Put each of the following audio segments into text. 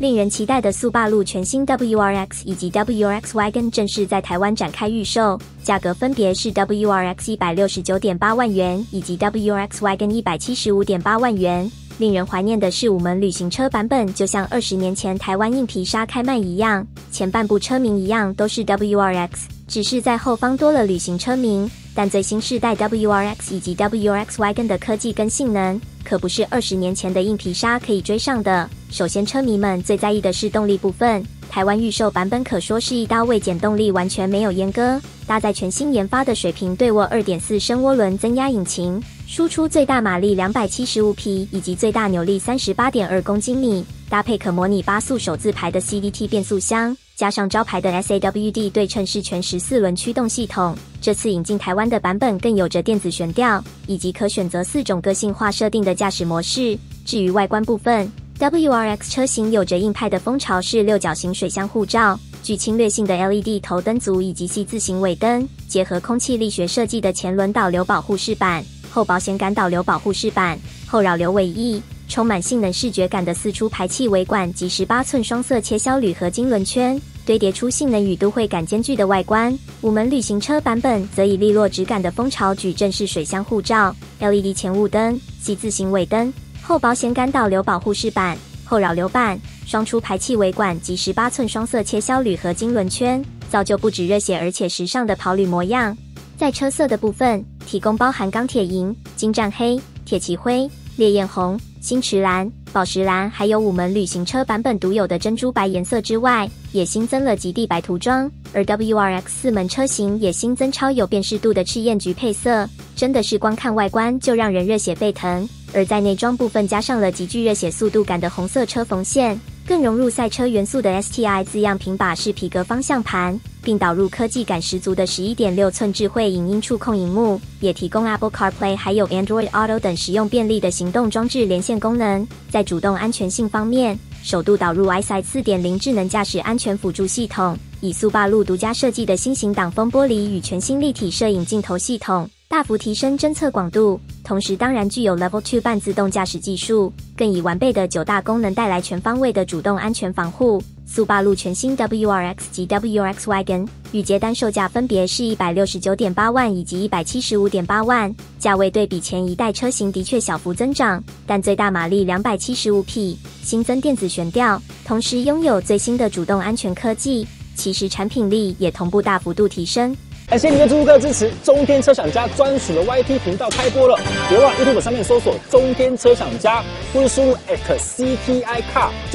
令人期待的速霸陆全新 WRX 以及 WRX Wagon 正式在台湾展开预售，价格分别是 WRX 169.8万元以及 WRX Wagon 175.8万元。令人怀念的是，我们旅行车版本就像20年前台湾硬皮鲨开卖一样，前半部车名一样都是 WRX， 只是在后方多了旅行车名。但最新世代 WRX 以及 WRX Wagon 的科技跟性能，可不是20年前的硬皮鲨可以追上的。首先，车迷们最在意的是动力部分。台湾预售版本可说是一刀未剪，动力完全没有阉割，搭载全新研发的水平对卧 2.4 升涡轮增压引擎，输出最大马力275匹以及最大扭力 38.2 公斤米，搭配可模拟8速手自排的 CVT 变速箱，加上招牌的 SAWD 对称式全14轮驱动系统。这次引进台湾的版本更有着电子悬吊，以及可选择4种个性化设定的驾驶模式。至于外观部分， WRX 车型有着硬派的风潮式六角形水箱护罩，具侵略性的 LED 头灯组以及 C 字形尾灯，结合空气力学设计的前轮导流保护饰板、后保险杆导流保护饰板、后扰流尾翼，充满性能视觉感的4出排气尾管及18寸双色切削铝合金轮圈，堆叠出性能与都会感兼具的外观。我们旅行车版本则以利落质感的风潮矩阵式水箱护罩、LED 前雾灯、C 字形尾灯、后保险杆导流保护饰板、后扰流板、双出排气尾管及18寸双色切削铝合金轮圈，造就不止热血而且时尚的跑旅模样。在车色的部分，提供包含钢铁银、金湛黑、铁骑灰、烈焰红、星驰蓝、宝石蓝，还有我们旅行车版本独有的珍珠白颜色之外，也新增了极地白涂装。而 WRX 4门车型也新增超有辨识度的赤焰橘配色，真的是光看外观就让人热血沸腾。而在内装部分加上了极具热血速度感的红色车缝线，更融入赛车元素的 STI 字样平把式皮革方向盘，并导入科技感十足的 11.6 寸智慧影音触控萤幕，也提供 Apple CarPlay 还有 Android Auto 等实用便利的行动装置连线功能。在主动安全性方面，首度导入 EyeSight 4.0 智能驾驶安全辅助系统，以速霸陆独家设计的新型挡风玻璃与全新立体摄影镜头系统，大幅提升侦测广度，同时当然具有 Level 2半自动驾驶技术，更以完备的9大功能带来全方位的主动安全防护。速霸陆全新 WRX 及 WRX Wagon 预接单售价分别是 169.8 万以及 175.8 万，价位对比前一代车型的确小幅增长，但最大马力275匹，新增电子悬吊，同时拥有最新的主动安全科技，其实产品力也同步大幅度提升。 感谢您的注哥支持，中天车享家专属的 YT 频道开播了，别忘了 YouTube 上面搜索中天车享家，或是输入 @CTICAR， 就是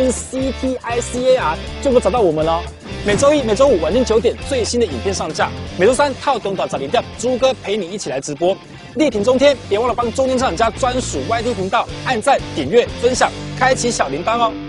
CTICAR 就能找到我们了。每周一、每周五晚间9点最新的影片上架，每周三套中岛12点，朱哥陪你一起来直播，力挺中天，别忘了帮中天车享家专属 YT 频道按赞、点阅、分享、开启小铃铛哦。